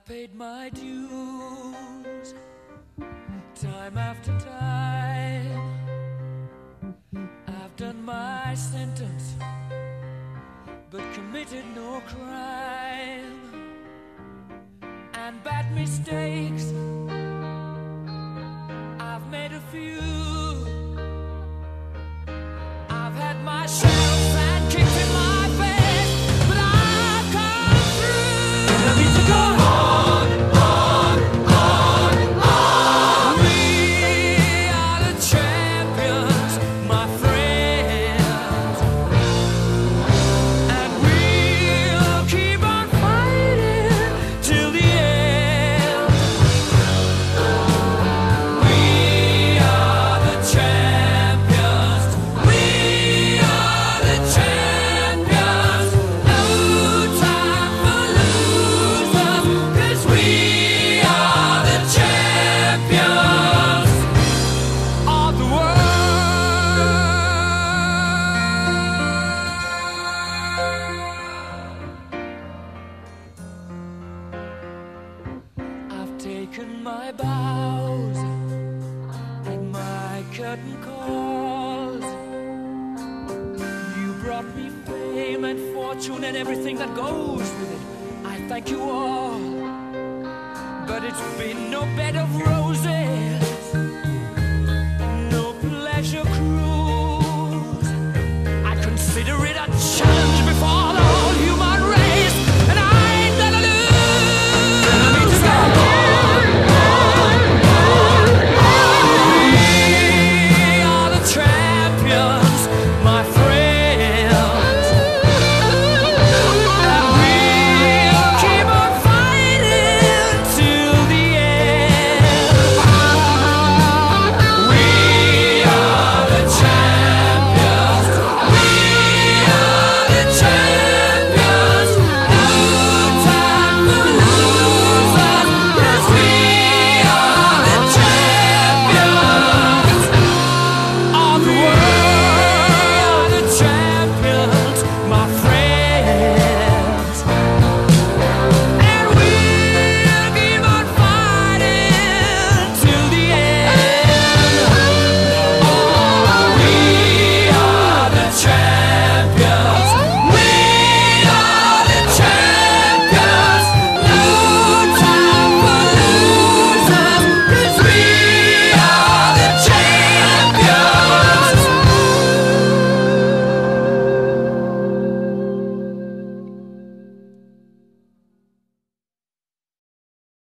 paid my dues time after time. I've done my sentence, but committed no crime. And bad mistakes, I've made a few. I've had my shells and kicks in my face, but I've come through. I need to go on, on, on, on. We are the champions, my friends, and we'll keep on fighting till the end. We are the champions. We are the champions. No time for losers, 'cause we are the champions of the world. I've taken my bows and my curtain calls. You brought me fame and fortune and everything that goes with it. I thank you all, but it's been no bed of roses.